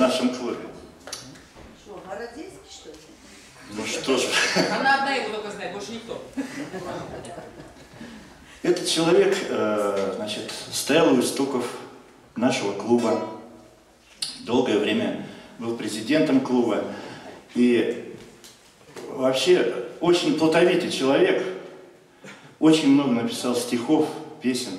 нашем клубе. Что, Городецкий, что ли? Ну что же. Она одна его только знает, больше никто. Этот человек, значит, стоял у истоков нашего клуба, долгое время был президентом клуба и вообще очень плодовитый человек, очень много написал стихов, песен,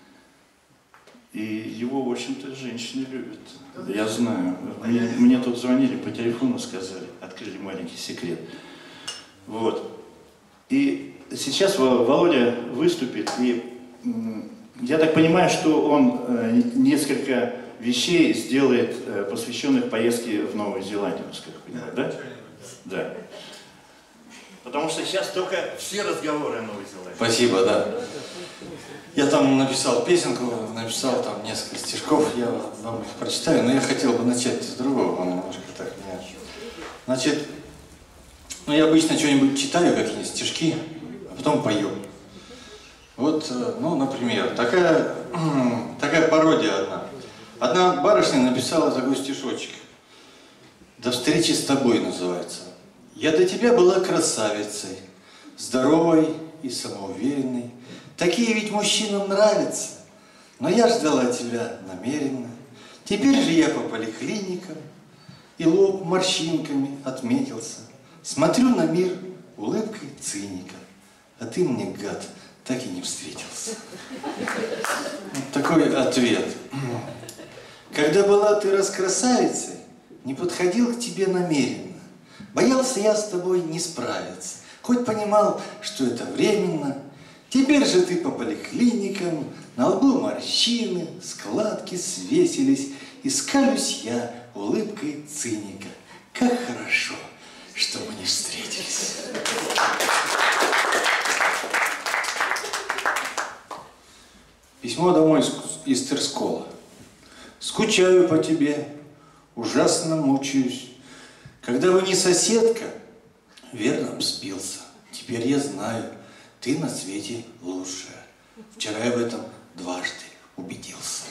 и его, в общем-то, женщины любят. Я знаю. Мне тут звонили по телефону, сказали, открыли маленький секрет. Вот. И сейчас Володя выступит, и я так понимаю, что он несколько вещей сделает, посвященных поездке в Новую Зеландию, как я понимаю, да? Да. Потому что сейчас только все разговоры о Новой Зеландии. Спасибо, да. Я там написал песенку, написал там несколько стишков, я вам их прочитаю, но я хотел бы начать с другого, немножко так меня. Значит, ну я обычно что-нибудь читаю, какие-нибудь стишки, а потом пою. Вот, ну, например, такая пародия одна. Одна барышня написала такой стишочек. «До встречи с тобой» называется. «Я до тебя была красавицей, здоровой и самоуверенной. Такие ведь мужчинам нравятся. Но я ждала тебя намеренно. Теперь же я по поликлиникам, и лоб морщинками отметился. Смотрю на мир улыбкой циника, а ты мне, гад, так и не встретился». Вот такой ответ. «Когда была ты раскрасавицей, не подходил к тебе намеренно. Боялся я с тобой не справиться, хоть понимал, что это временно. Теперь же ты по поликлиникам, на лбу морщины, складки свесились, и скалюсь я улыбкой циника. Как хорошо, что мы не встретились». Письмо домой из Терскола. «Скучаю по тебе, ужасно мучаюсь. Когда вы не соседка, верно б спился. Теперь я знаю, ты на свете лучшая. Вчера я в этом дважды убедился».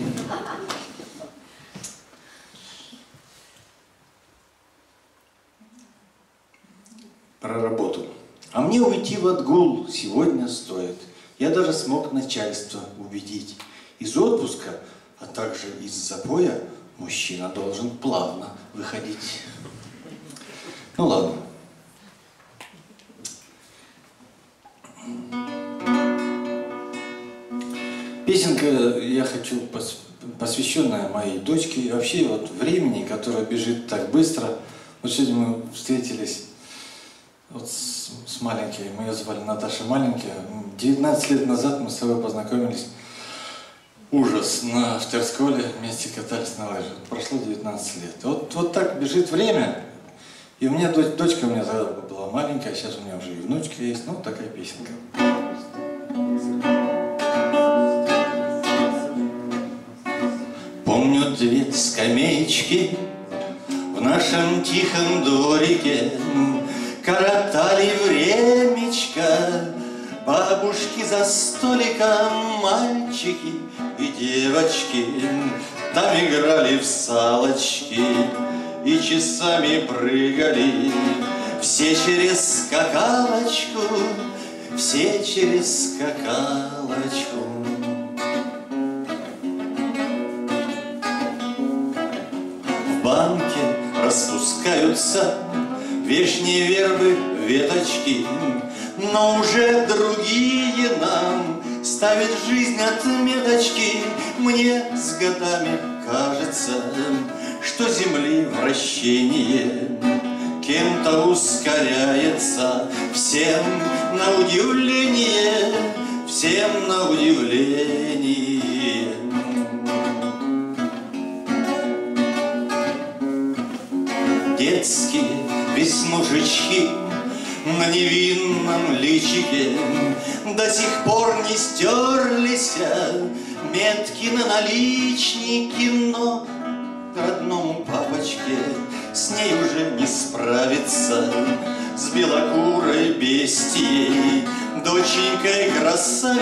Про работу. «А мне уйти в отгул сегодня стоит. Я даже смог начальство убедить. Из отпуска, а также из запоя, мужчина должен плавно выходить». Ну ладно. Песенка, я хочу, посвященная моей дочке, и вообще вот времени, которое бежит так быстро. Вот сегодня мы встретились вот с маленькой, мы ее звали Наташа Маленькая. 19 лет назад мы с тобой познакомились. Ужас, в Терсколе вместе катались на лыжах. Прошло 19 лет. Вот так бежит время. И у меня дочка у меня тогда была маленькая, сейчас у меня уже и внучка есть. Ну, такая песенка. Помню две скамеечки в нашем тихом дворике, коротали времечко бабушки за столиком, мальчики и девочки там играли в салочки и часами прыгали. Все через скакалочку, все через скакалочку. В банке распускаются вешние вербы веточки, но уже другие нам ставят жизнь отметочки. Мне с годами кажется, что Земли вращение кем-то ускоряется. Всем на удивление, всем на удивление. Детские веснушечки на невинном личике до сих пор не стерлись метки на наличнике, но родному папочке с ней уже не справиться, с белокурой бестией, доченькой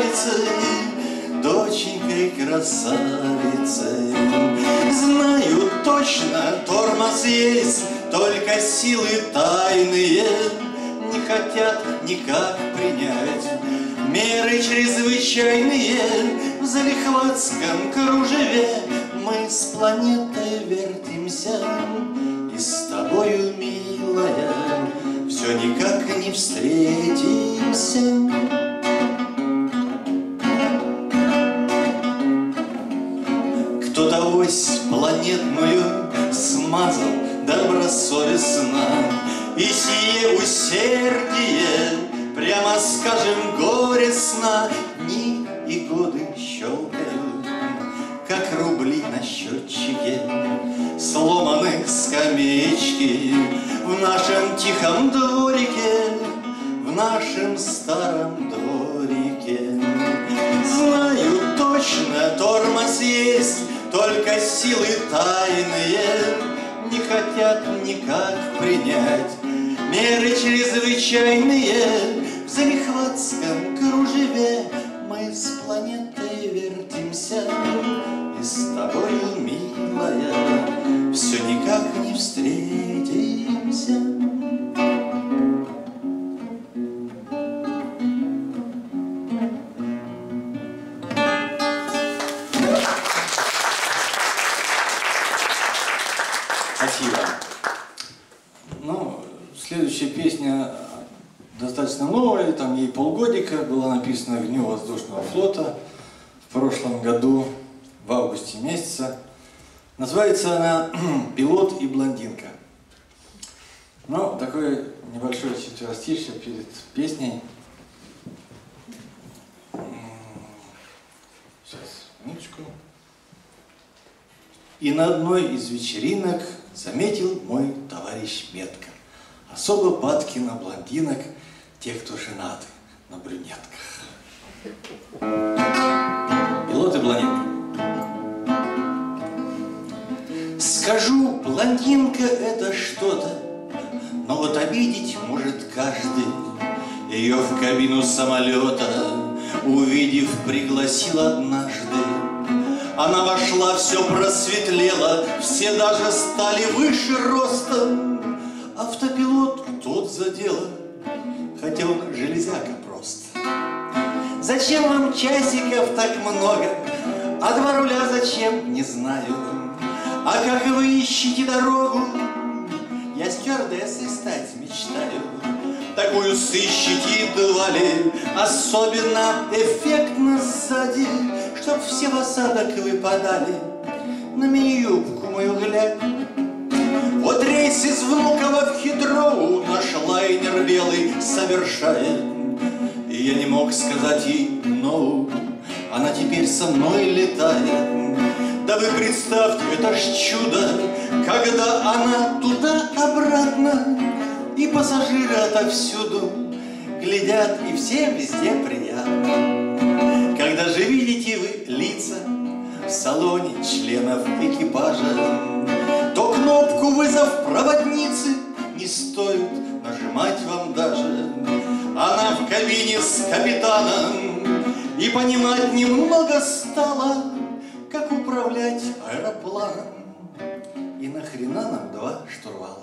красавицей, доченькой красавицей. Знают точно, тормоз есть, только силы тайные не хотят никак принять меры чрезвычайные. В залихватском кружеве мы с планетой вертимся, и с тобою, милая, все никак не встретимся. Кто-то ось планетную смазал добросовестно, и сие усердие, прямо скажем, горестно, дни и годы щелкают, как рубли на счетчике. Сломаны скамеечки в нашем тихом дворике, в нашем старом дворике. Знаю точно, тормоз есть, только силы тайные не хотят никак принять меры чрезвычайные. В залихватском кружеве мы с планетой вертимся, и с тобою, милая, все никак не встретимся. Спасибо. Ну, следующая песня достаточно новая, там ей полгодика, была написана «Огню воздушного флота» в прошлом году, в августе месяце. Называется она «Пилот и блондинка». Ну, такое небольшое четверостишье перед песней. Сейчас, минуточку. И на одной из вечеринок заметил мой товарищ метко особо падки на блондинок, те, кто женаты на брюнетках. Пилот и блондинка. Скажу, блондинка это что-то, но вот обидеть может каждый. Ее в кабину самолета, увидев, пригласил однажды. Она вошла, все просветлело, все даже стали выше ростом. Автопилот тот за дело, хотя он железяка просто. Зачем вам часиков так много, а два руля зачем, не знаю. А как вы ищете дорогу, я стюардессой стать мечтаю. Такую сыщите едва ли, особенно эффектно сзади, чтоб все в осадок выпадали. На мини-юбку мою глядь. Вот рейс из Внуково в Хитроу наш лайнер белый совершает. И я не мог сказать ей «no», она теперь со мной летает. Да вы представьте, это ж чудо, когда она туда-обратно, и пассажиры отовсюду глядят, и всем везде приятно. Когда же видите вы лица в салоне членов экипажа, то кнопку «Вызов проводницы» не стоит нажимать вам даже. Она в кабине с капитаном и понимать немного стала, как управлять аэропланом. И нахрена нам два штурвала?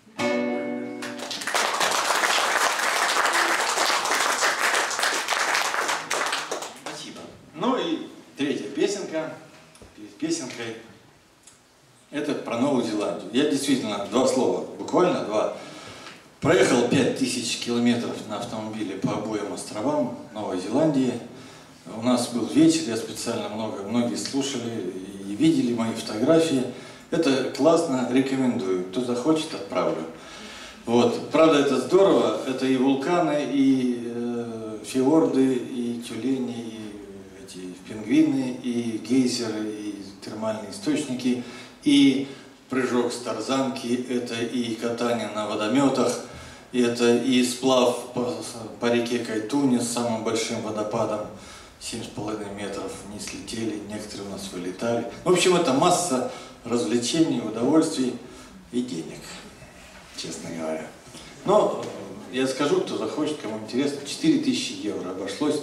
Спасибо. Ну и третья песенка. Перед песенкой. Это про Новую Зеландию. Я действительно, два слова, буквально два. Проехал 5000 километров на автомобиле по обоим островам Новой Зеландии. У нас был вечер, я специально многие слушали и видели мои фотографии. Это классно, рекомендую. Кто захочет, отправлю. Вот. Правда, это здорово. Это и вулканы, и фьорды, и тюлени, и эти пингвины, и гейзеры, и термальные источники, и прыжок с тарзанки, это и катание на водометах, это и сплав по реке Кайтуне с самым большим водопадом, 7,5 метров вниз летели, некоторые у нас вылетали. В общем, это масса развлечений, удовольствий и денег, честно говоря. Но я скажу, кто захочет, кому интересно, 4000 евро обошлось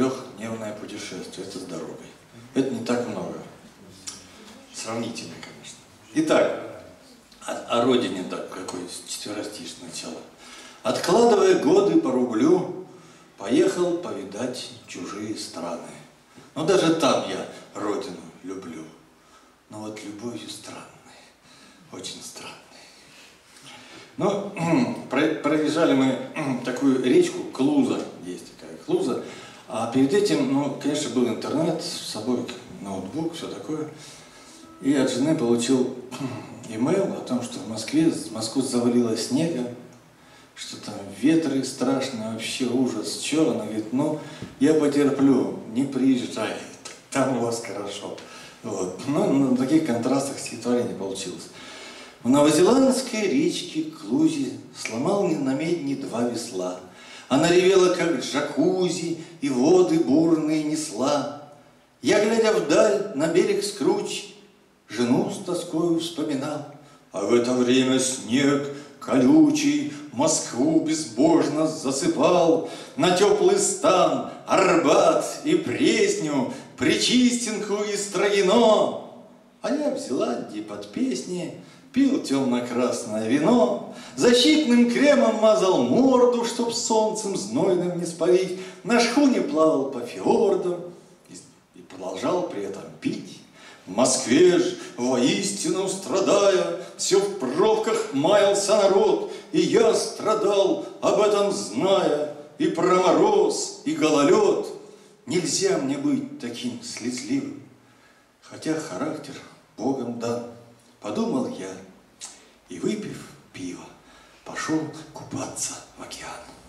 23-дневное путешествие, это с дорогой. Это не так много. Сравнительно, конечно. Итак, о родине, так, какой четверостишь начало. Откладывая годы по рублю, поехал повидать чужие страны. Но даже там я родину люблю. Но вот любовью странной, очень странной. Но проезжали мы такую речку, Клуза, есть такая Клуза. А перед этим, ну, конечно, был интернет, с собой ноутбук, все такое. И от жены получил имейл о том, что в Москву завалило снегом, что там ветры страшные, вообще ужас. Че? Она говорит, ну, я потерплю, не приезжай, там у вас хорошо. Вот. Ну, на таких контрастах стихотворение получилось. В новозеландской речке Клузе сломал на медне 2 весла. Она ревела, как джакузи, и воды бурные несла. Я, глядя вдаль, на берег скруч, жену с тоскою вспоминал. А в это время снег колючий Москву безбожно засыпал. На теплый стан Арбат и Пресню, Причистенку и Строгино. А я в Зеландии под песни пил темно-красное вино, защитным кремом мазал морду, чтоб солнцем знойным не спалить, на шхуне плавал по фьордам и продолжал при этом пить. В Москве ж, воистину страдая, все в пробках маялся народ, и я страдал, об этом зная, и про мороз, и гололед. Нельзя мне быть таким слезливым, хотя характер Богом дан. Подумал я, и, выпив пиво, пошел купаться в океан.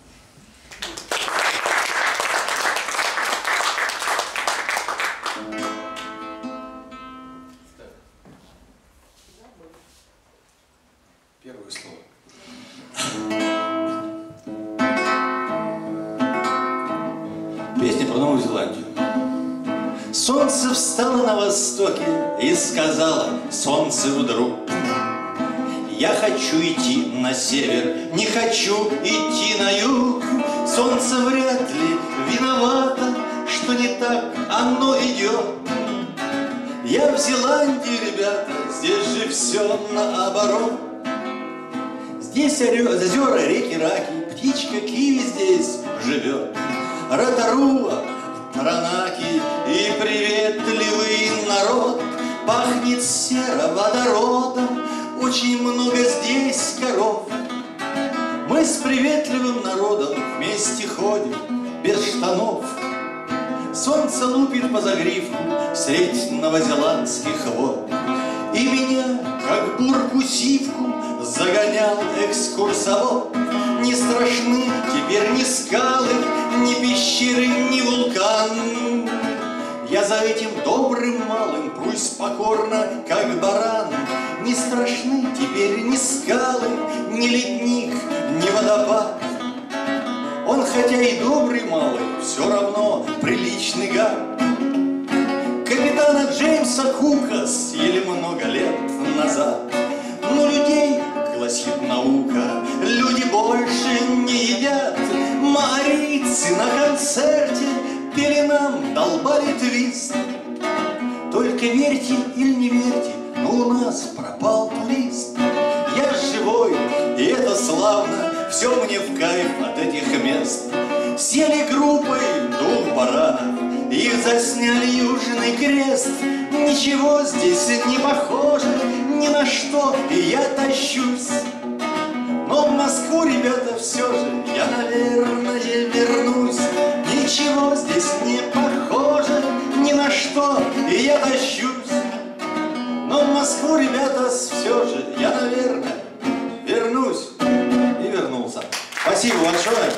Первое слово. Песня про Новую Зеландию. Солнце встало на востоке и сказала солнцу вдруг: я хочу идти на север, не хочу идти на юг. Солнце вряд ли виновато, что не так оно идет. Я в Зеландии, ребята, здесь же все наоборот. Здесь озера, реки, раки, птичка киви здесь живет. Ротаруа, Таранаки и приветливый народ. Пахнет сероводородом, очень много здесь коров. Мы с приветливым народом вместе ходим без штанов. Солнце лупит по загривку средь новозеландских вод. И меня, как бурку-сивку, загонял экскурсовод. Не страшны теперь ни скалы, ни пещеры, ни вулкан. Я за этим добрым малым, пусть покорно, как баран. Не страшны теперь ни скалы, ни ледник, ни водопад. Он, хотя и добрый малый, все равно приличный гад. Капитана Джеймса Кука съели много лет назад. Но людей, гласит наука, люди больше не едят. Маорийцы на концерте пели нам, долбали твист. Только верьте или не верьте, но у нас пропал турист. Я живой, и это славно, все мне в кайф от этих мест. Сели группой 2 баранов и засняли Южный Крест. Ничего здесь не похоже ни на что, и я тащусь. Но в Москву, ребята, все же я, наверное, вернусь. Ничего здесь не похоже ни на что, и я тащусь. Но в Москву, ребята, все же я, наверное, вернусь. И вернулся. Спасибо большое.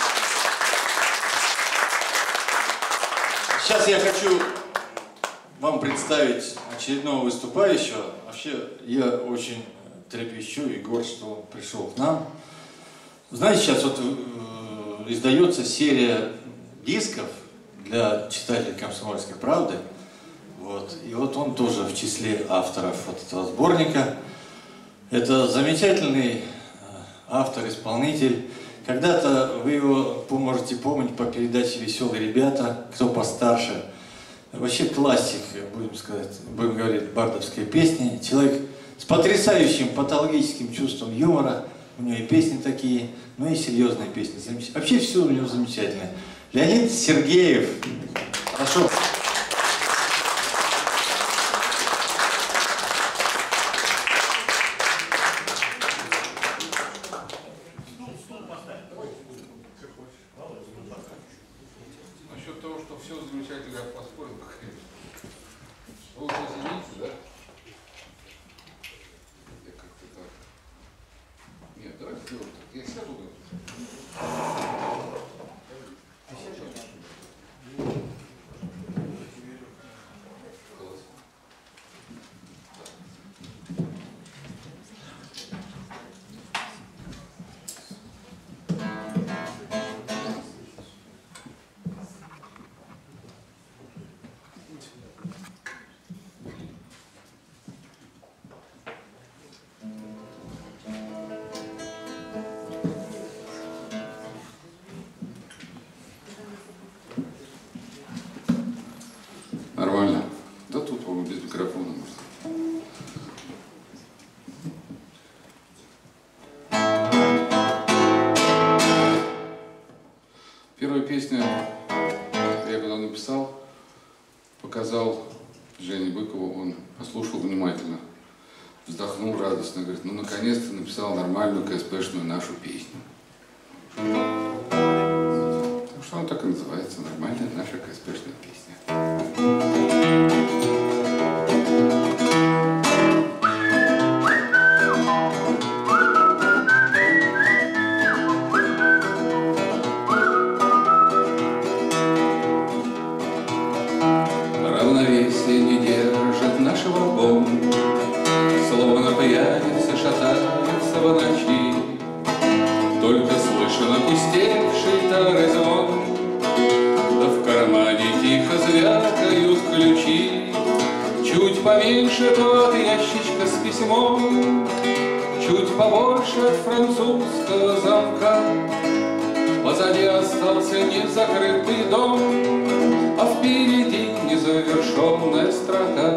Сейчас я хочу вам представить очередного выступающего. Вообще, я очень трепещу и горд, что он пришел к нам. Знаете, сейчас вот издается серия дисков для читателей «Комсомольской правды». Вот. И вот он тоже в числе авторов вот этого сборника. Это замечательный автор-исполнитель. Когда-то вы его можете помнить по передаче «Веселые ребята», кто постарше. Вообще классик, будем говорить, бардовской песни. Человек с потрясающим патологическим чувством юмора. У него и песни такие, ну и серьезные песни. Вообще все у него замечательно. Леонид Сергеев. Хорошо. Насчет того, что все замечательно, я поспорил. Вы уже извините, да? Я как-то так. Нет, давайте сделаем так. Я сяду. Нормально? Да тут, по-моему, без микрофона можно. Первая песня, я когда написал, показал Жене Быкову, он послушал внимательно, вздохнул радостно, говорит, ну наконец-то написал нормальную КСПшную нашу песню. Так что она так и называется, нормальная наша КСПшная песня. Равновесие не держит наш вагон, словно пьяница шатается в ночи. Только слышен опустевший тарый звон, да в кармане тихо звякают ключи. Чуть поменьше тот ящичка с письмом, чуть побольше от французского замка. Позади остался незакрытый дом, а впереди незавершенная строка.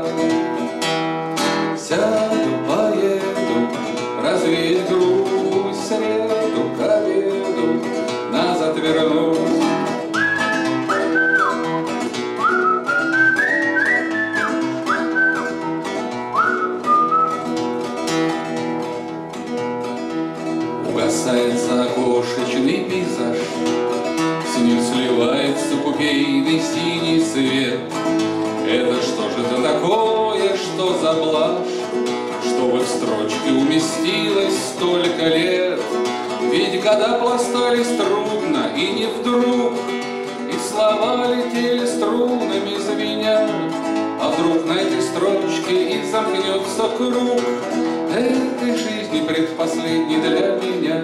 Сяду, поеду, развеять грусть, среду к обеду, назад вернусь. Угасает закошечный пейзаж, с ним сливается купейный синий свет. Это что же это такое, что за блажь, чтобы в строчке уместилось столько лет? Ведь года пластались трудно и не вдруг, и слова летели струнами звеня. А вдруг на этой строчке и замкнется круг этой жизни предпоследней для меня.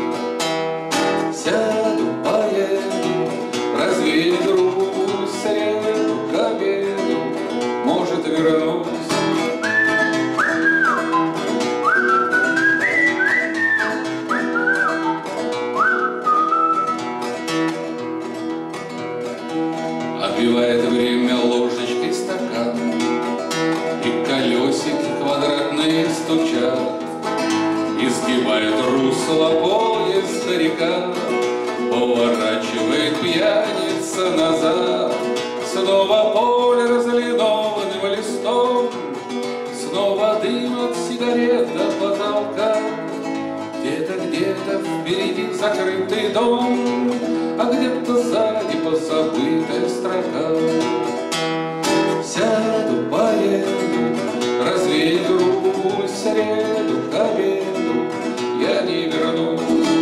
Сяду, поеду, развеять грусть, среду к обеду, может, вернусь. Отбивает время ложечкой стакан, и колесики квадратные стучат. Изгибает русло поезда река, поворачивает пьяница назад. Снова поле разлинованным листом, снова дым от сигарет до потолка. Где-то впереди закрытый дом, а где-то сзади позабытая строка. Сяду, поеду, развеять грусть, среду к обеду, я не вернусь.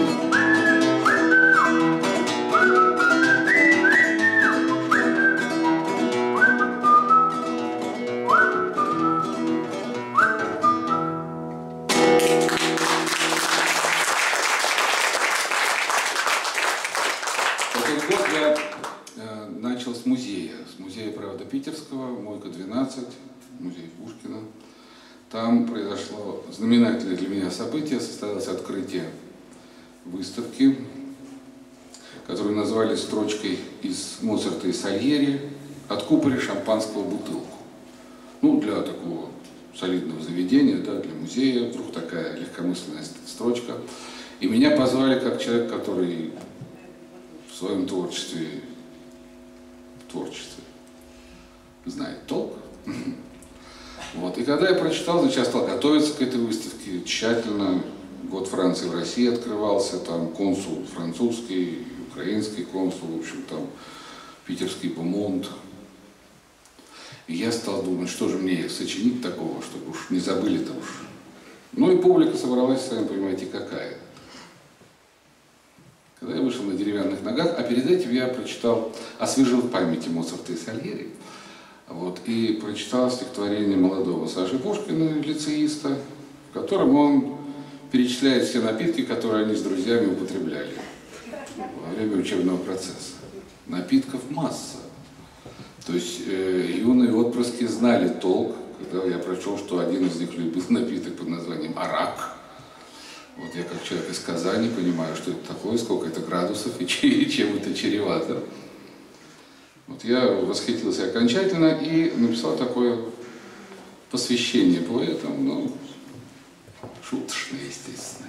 Этот год я начал с музея «Правда» питерского, Мойка 12, музей Пушкина. Там произошло знаменательное для меня событие, состоялось открытие выставки, которую назвали строчкой из Моцарта и Сальери «Откупори шампанского бутылку». Ну, для такого солидного заведения, да, для музея, вдруг такая легкомысленная строчка. И меня позвали как человек, который в своем творчестве знает толк. Вот. И когда я прочитал, значит, я стал готовиться к этой выставке тщательно. Год Франции в России открывался, там консул французский, украинский консул, в общем, там питерский бумонт. И я стал думать, что же мне сочинить такого, чтобы уж не забыли-то уж. Ну и публика собралась, сами понимаете, какая. Когда я вышел на деревянных ногах, а перед этим я прочитал, освежил в памяти Моцарта и Сальери, вот, и прочитал стихотворение молодого Саши Пушкина, лицеиста, в котором он перечисляет все напитки, которые они с друзьями употребляли во время учебного процесса. Напитков масса. То есть юные отпрыски знали толк, когда я прочел, что один из них любил напиток под названием арак. Вот я как человек из Казани понимаю, что это такое, сколько это градусов и чем это чревато. Вот я восхитился окончательно и написал такое посвящение поэтам, ну, шуточное, естественно.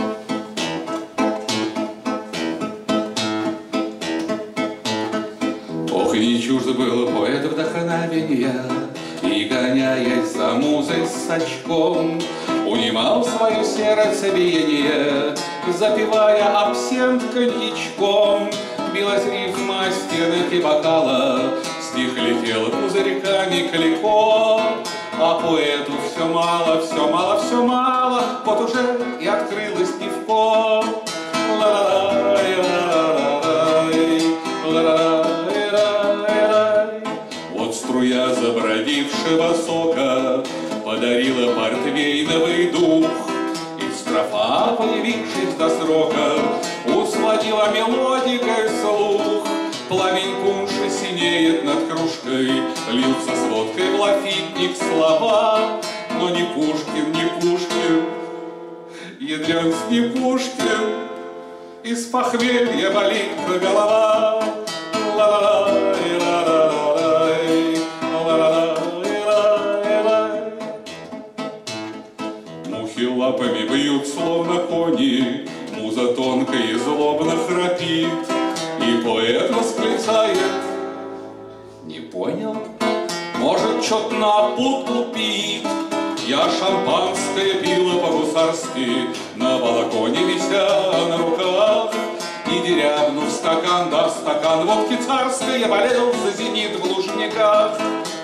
Ох, и не чуждо было поэта вдохновения, и, гоняясь за музой с очком, унимал свое сердцебиение, запивая абсент коньячком. Билась рифма стенок и бокала, стих летел пузырьками калико, а поэту все мало, все мало, все мало, вот уже и открылось пивко. Вот струя забродившего сока подарила портвейновый дух, и строфа, появившись до срока, усладила мелодикой слух. Пламень пунши синеет над кружкой, льются с водкой в лафитник слова. Но не Пушкин, не Пушкин, ядрен с не Пушкин, из похмелья болит голова. Мухи лапами бьют, словно кони, муза тонко и злобно храпит, и поэт восклицает: не понял? Может, чё-то на пут пит? Я шампанское пила по-гусарски, на балконе вися на руках, и дерябнув стакан, да стакан водки царской, я болел за «Зенит» в Лужниках.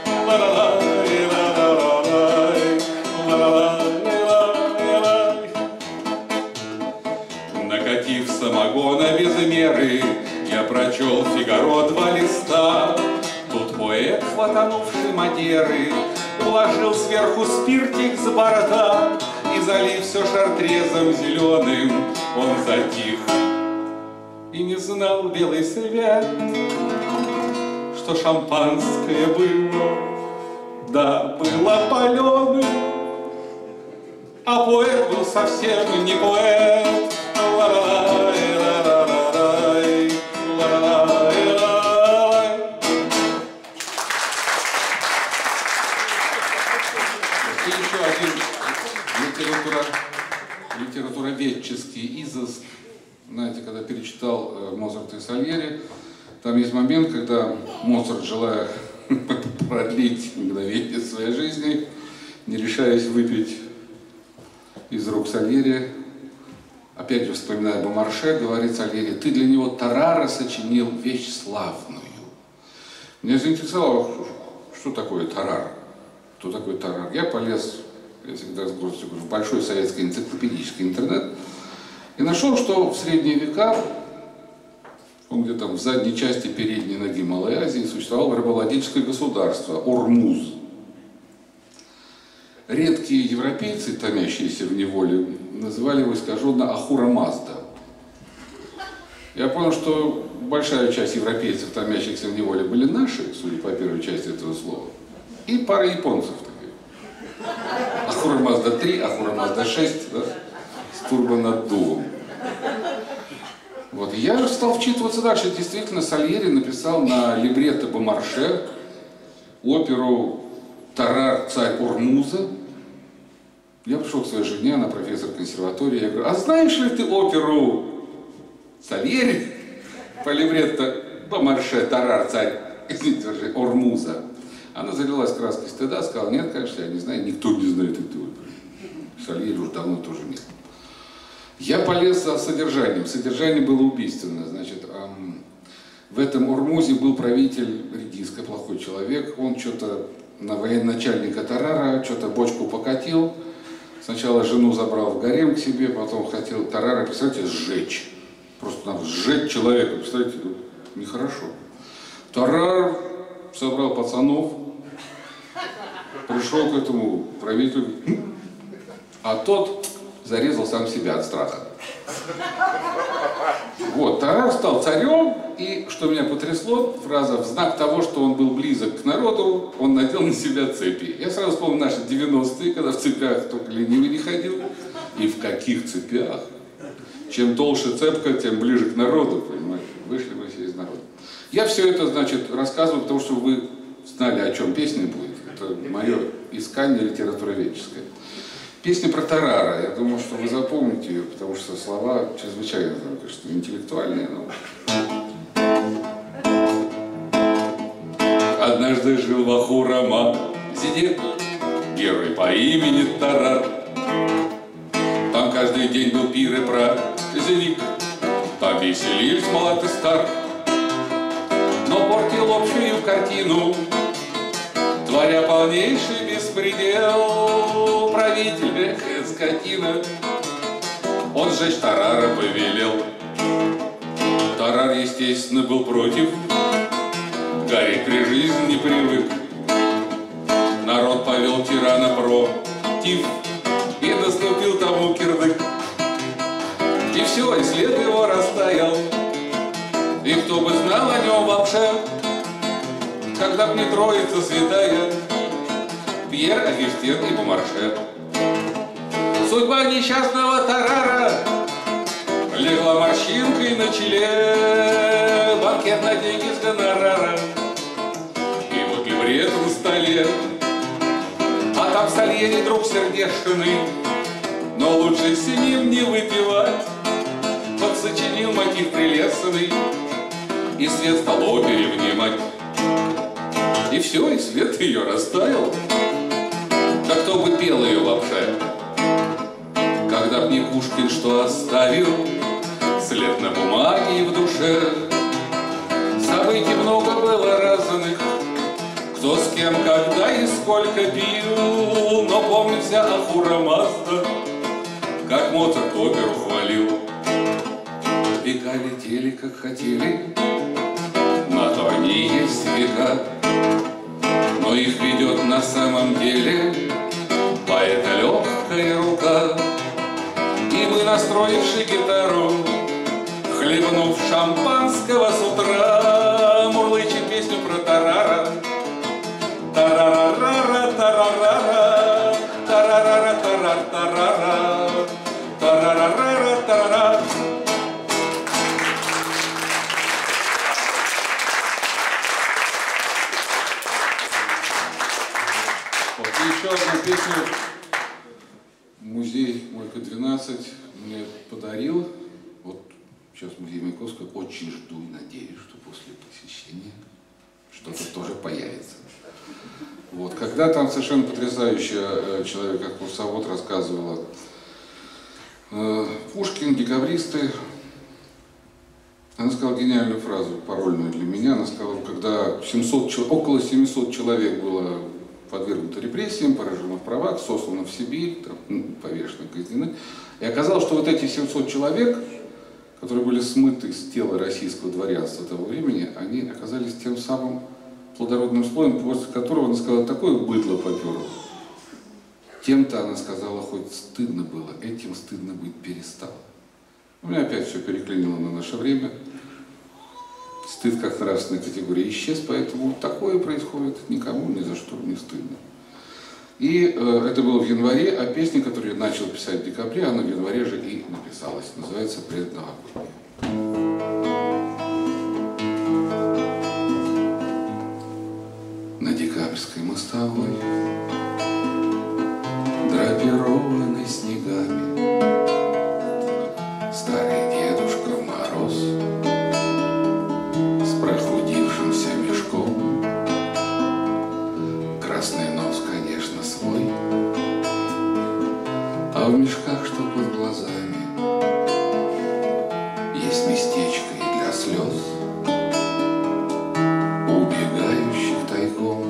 Накатив самогона без меры, я прочел «Фигаро» 2 листа. Тут поэт, хватанувший Мадеры, уложил сверху спиртик с борта, и, залив все шартрезом зеленым, он затих и не знал белый свет, что шампанское было, да, было паленым, а поэт был совсем не поэт. Литературоведческий изыск. Знаете, когда перечитал Моцарта и Сальери, там есть момент, когда Моцарт, желая продлить мгновение своей жизни, не решаясь выпить из рук Сальери, опять же вспоминая Бомарше, говорит Сальери: ты для него Тарара сочинил вещь славную. Меня заинтересовало, что такое Тарар. Кто такой Тарар? Я полез, я всегда с гордостью говорю, в большой советский энциклопедический интернет и нашел, что в средние века, он где-то в задней части передней ноги Малой Азии, существовало рабовладельческое государство Ормуз. Редкие европейцы, томящиеся в неволе, называли его искаженно Ахура Мазда. Я понял, что большая часть европейцев, томящихся в неволе, были наши, судя по первой части этого слова, и пара японцев таких. Ахура Мазда 3, Ахура Мазда 6, да, с турбонаддувом. Вот. Я стал вчитываться дальше. Действительно, Сальери написал на либретто Бомарше оперу «Тарар, царь Ормуза», Я пришел к своей жене, она профессор консерватории, я говорю, а знаешь ли ты оперу Сальери по либретто Бомарше Тарар, царь, извините, Ормуза? Она залилась краской стыда, сказала, нет, конечно, я не знаю, никто не знает эту оперу. Сальери уже давно тоже нет. Я полез за содержанием. Содержание было убийственное. Значит, в этом Ормузе был правитель редиска, плохой человек. Он что-то на военачальника Тарара, что-то бочку покатил. Сначала жену забрал в гарем к себе, потом хотел Тарара, представляете, сжечь. Просто надо сжечь человека, представляете, нехорошо. Тарар собрал пацанов, пришел к этому правителю, а тот зарезал сам себя от страха. Вот, Тарар стал царем, и, что меня потрясло, фраза, в знак того, что он был близок к народу, он надел на себя цепи. Я сразу вспомнил наши 90-е, когда в цепях только ленивый не ходил. И в каких цепях? Чем толще цепка, тем ближе к народу, понимаете? Вышли мы все из народа. Я все это, значит, рассказываю, потому что вы знали, о чем песня будет. Это мое искание литературоведческое. Песня про Тарара. Я думаю, что вы запомните ее, потому что слова чрезвычайно, конечно, интеллектуальные. Но... Однажды жил в Ахура-Мазде герой по имени Тарар. Там каждый день был пир и праздник, там веселились молод и стар. Но портил общую картину, творя полнейший беспредел, правитель, скотина, он сжечь Тарара повелел. Тарар, естественно, был против, гореть при жизни не привык. Народ повел тирана против, и наступил тому кирдык. И все, и след его растаял, и кто бы знал о нем вообще, когда б не Троица святая, Пьер, Агюстин и Бомарше. Судьба несчастного Тарара легла морщинкой на челе, банкет на деньги с гонорара, и вот либрет на столе, а там Сальери друг сердечный, но лучше с ним не выпивать. Подсочинил мотив прелестный, и свет стал опере внимать. И все, и свет ее растаял. Да кто бы пел ее вообще? Когда б не Пушкин, что оставил след на бумаге и в душе. Событий много было разных, кто с кем, когда и сколько пил. Но помнит вся Ахура-Мазда, как Моцарт оперу хвалил. Века летели, как хотели, на то они есть века, но их ведет на самом деле поэта легкая рука. И мы, настроивши гитару, хлебнув шампанского с утра, мурлычем песню про Тарара. Тарарара, тарарара, тарарара, тарар, тарара, тарарара, тарара. Вот, и еще одну песню музей Мойка-12 мне подарил. Вот сейчас музей Маяковского. Очень жду и надеюсь, что после посещения что-то тоже появится. Вот, когда там совершенно потрясающая человек, как курсовод, рассказывала Пушкин, декабристы, она сказала гениальную фразу, парольную для меня. Она сказала, когда около 700 человек было подвергнуто репрессиям, поражено в правах, сослано в Сибирь, там, повешены, казнены. И оказалось, что вот эти 700 человек, которые были смыты с тела российского дворянства того времени, они оказались тем самым плодородным слоем, после которого, она сказала, такое быдло поперло. Тем-то, она сказала, хоть стыдно было, этим стыдно быть перестало. У меня опять все переклинило на наше время. Стыд как нравственная категория исчез, поэтому такое происходит, никому ни за что не стыдно. И это было в январе, а песня, которую я начал писать в декабре, она в январе же и написалась. Называется «Предновогодняя». На Декабрьской мостовой драпирован в мешках, что под глазами, есть местечко и для слез, убегающих тайком.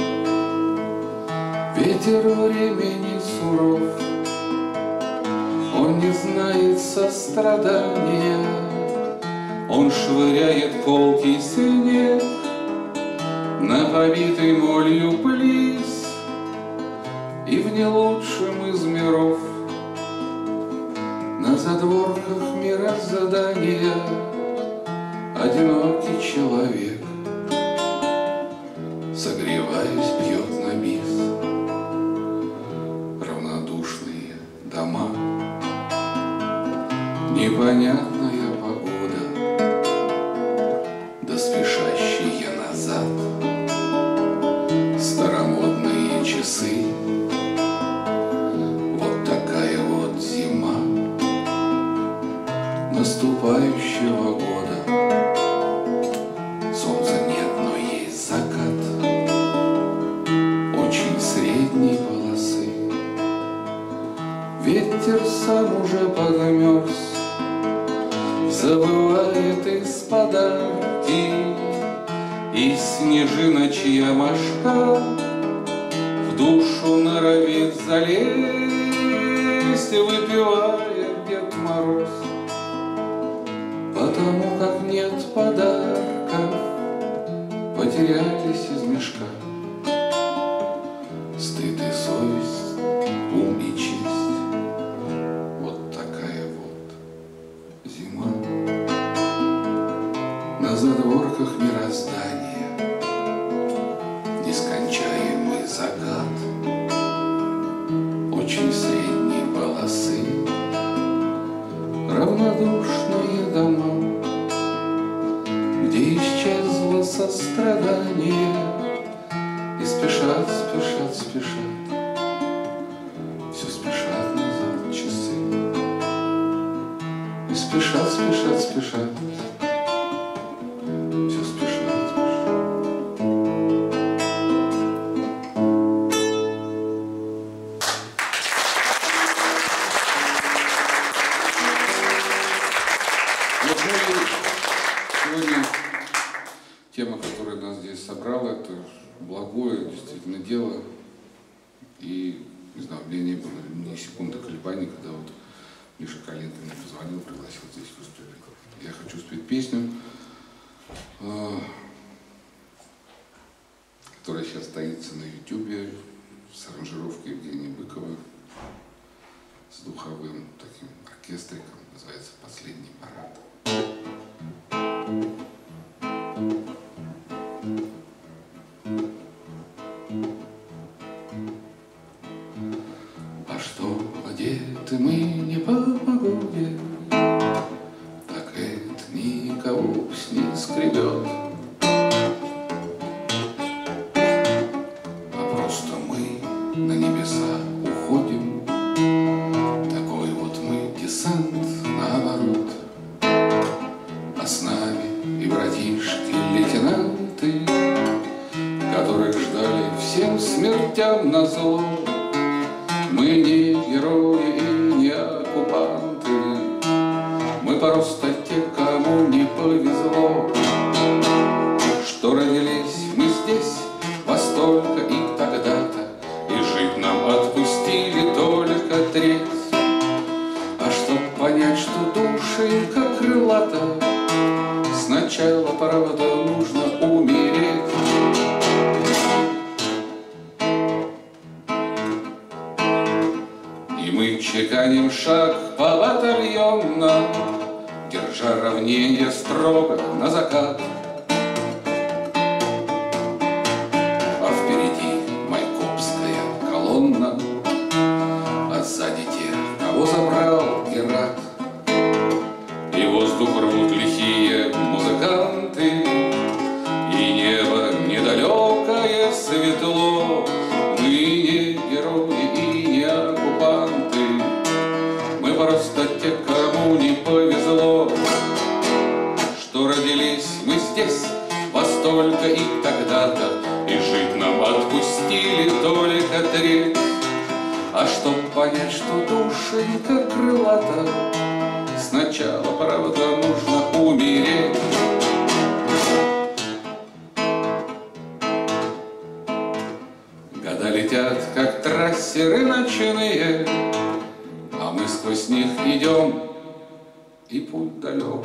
Ветер времени суров, он не знает сострадания, он швыряет колкий снег на побитый молью плиз, и в не лучшем из миров, на задворках мироздания, одинокий человек, согреваясь, пьет на бис. Равнодушные дома, непонятная погода, да спешащие назад старомодные часы. Вот такая вот зима наступающего года. Солнца нет, но есть закат очень средней полосы. Ветер сам уже подмерз, забывает из подарки, и снежиночья мошка в душу норовит залезть, выпивает Дед Мороз, потому как нет подарков, потерялись из мешка стыд и совесть, ум и честь. Вот такая вот зима на задворках мироздания, нескончаемый закат очень средней полосы, равнодушные дома, где исчезло сострадание, и спешат, спешат, спешат, все спешат назад часы, и спешат, спешат, спешат, все спешат, спешат. Вот сегодня тема, которая нас здесь собрала, это благое действительно дело. И, не знаю, у меня не было ни секунды колебаний, когда вот Миша Калинкин мне позвонил, пригласил здесь выступить. Я хочу спеть песню, которая сейчас стоится на YouTube с аранжировкой Евгения Быкова, с духовым таким оркестриком, называется «Последний парад». А что одеты мы не по погоде, так это никого не скребет, а просто мы на небеса уходим, такой вот мы десант наоборот. А с нами и братишки-лейтенанты, которых ждали всем смертям назло. Мы не герои и не оккупанты, мы просто те, кому не повезло, что родились мы здесь во столько и тогда-то, и жить нам отпустили только треть. А чтоб понять, что душенька крылата, сначала, правда, нужно умереть. И мы чеканим шаг по батальонно, держа равнение строго на закат. А впереди майкопская колонна, а сзади те, кого забрал пират. И воздух рвут лихие музыканты, и небо недалекое светло. Мы не герои и не оккупанты, мы просто те, кому не повезло, что родились мы здесь во столько и тогда-то, и жить нам отпустили только треть. А чтоб понять, что душенька крылата. Сначала, правда, нужно умереть. Года летят, как трассеры ночные, а мы сквозь них идем, и путь далек.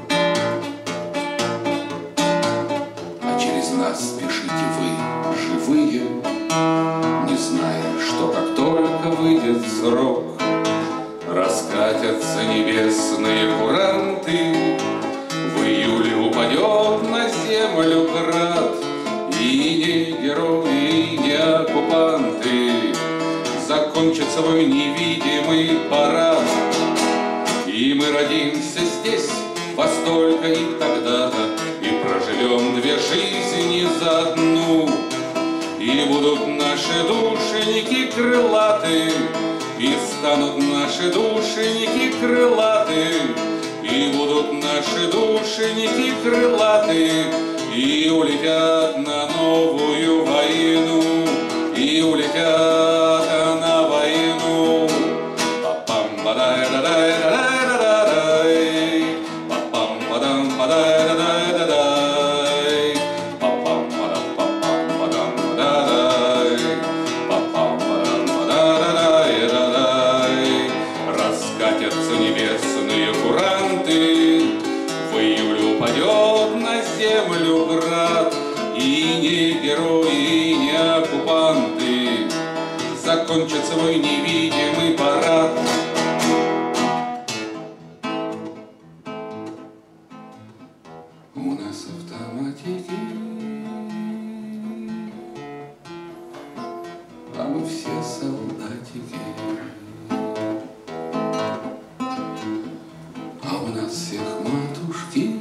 А через нас спешите вы, живые, не зная, что как только выйдет срок, раскатятся небесные куранты, в июле упадет на землю град, и не герои, и не оккупанты, закончится свой невидимый парад, и мы родимся здесь во столько и тогда-то, и проживем две жизни за одну, и будут наши душеньки крылаты, и станут наши душеньки крылаты, и будут наши душеньки крылаты, и улетят на новую войну, и улетят на войну. Раскатятся небесные куранты, в июле упадет на землю град, и не герои, и не оккупанты, закончит свой невидимый парад. У нас автоматики, а мы все солдатики. А у нас всех матушки,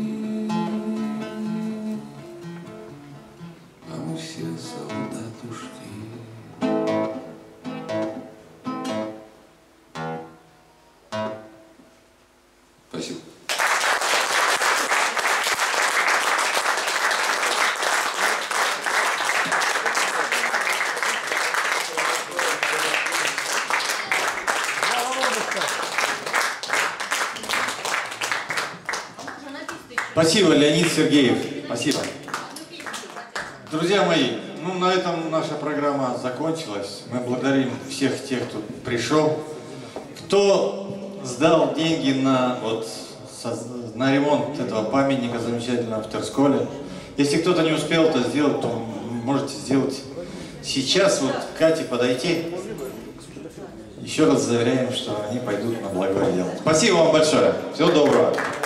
а мы все солдатушки. Спасибо. Спасибо, Леонид Сергеев. Спасибо. Друзья мои, ну на этом наша программа закончилась. Мы благодарим всех тех, кто пришел, кто сдал деньги на, на ремонт этого памятника замечательного в Терсколе. Если кто-то не успел это сделать, то можете сделать сейчас. Вот Кате подойти. Еще раз заверяем, что они пойдут на благое дело. Спасибо вам большое. Всего доброго.